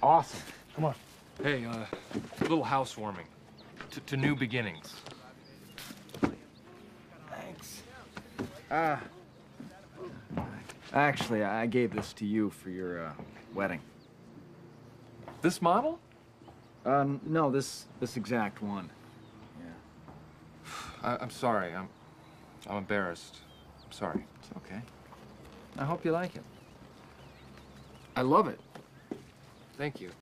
Awesome. Come on. Hey, little housewarming. To new beginnings. Thanks. Actually, I gave this to you for your wedding. This model? No, this exact one. Yeah. I'm sorry. I'm embarrassed. I'm sorry. It's okay. I hope you like it. I love it. Thank you.